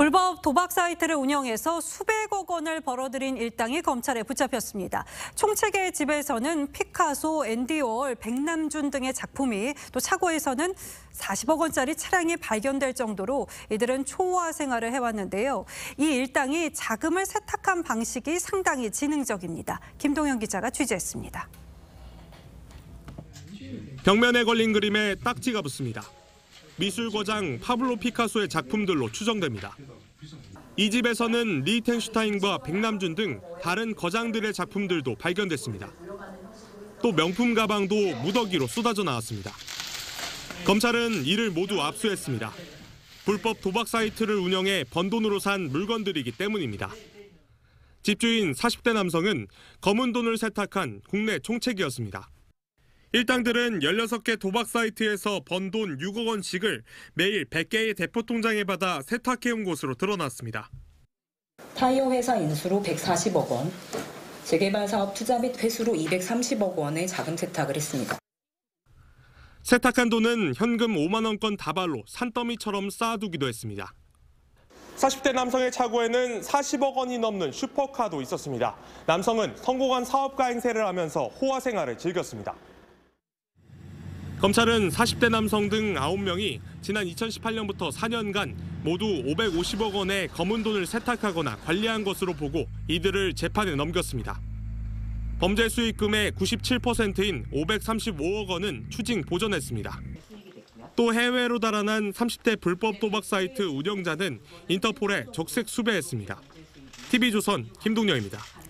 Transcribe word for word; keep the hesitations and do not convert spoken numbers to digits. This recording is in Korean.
불법 도박 사이트를 운영해서 수백억 원을 벌어들인 일당이 검찰에 붙잡혔습니다. 총책의 집에서는 피카소, 앤디 워홀, 백남준 등의 작품이, 또 차고에서는 사십억 원짜리 차량이 발견될 정도로 이들은 초호화 생활을 해왔는데요. 이 일당이 자금을 세탁한 방식이 상당히 지능적입니다. 김동현 기자가 취재했습니다. 벽면에 걸린 그림에 딱지가 붙습니다. 미술 거장 파블로 피카소의 작품들로 추정됩니다. 이 집에서는 리히텐슈타인과 백남준 등 다른 거장들의 작품들도 발견됐습니다. 또 명품 가방도 무더기로 쏟아져 나왔습니다. 검찰은 이를 모두 압수했습니다. 불법 도박 사이트를 운영해 번 돈으로 산 물건들이기 때문입니다. 집주인 사십 대 남성은 검은 돈을 세탁한 국내 총책이었습니다. 일당들은 열여섯 개 도박 사이트에서 번 돈 육억 원씩을 매일 백 개의 대포 통장에 받아 세탁해온 것으로 드러났습니다. 타이어 회사 인수로 백사십억 원, 재개발 사업 투자 및 회수로 이백삼십억 원의 자금 세탁을 했습니다. 세탁한 돈은 현금 오만 원권 다발로 산더미처럼 쌓아두기도 했습니다. 사십 대 남성의 차고에는 사십억 원이 넘는 슈퍼카도 있었습니다. 남성은 성공한 사업가 행세를 하면서 호화 생활을 즐겼습니다. 검찰은 사십 대 남성 등 아홉 명이 지난 이천십팔 년부터 사 년간 모두 오백오십억 원의 검은 돈을 세탁하거나 관리한 것으로 보고 이들을 재판에 넘겼습니다. 범죄 수익금의 구십칠 퍼센트인 오백삼십오억 원은 추징 보전했습니다. 또 해외로 달아난 삼십 대 불법 도박 사이트 운영자는 인터폴에 적색 수배했습니다. 티비조선 김동영입니다.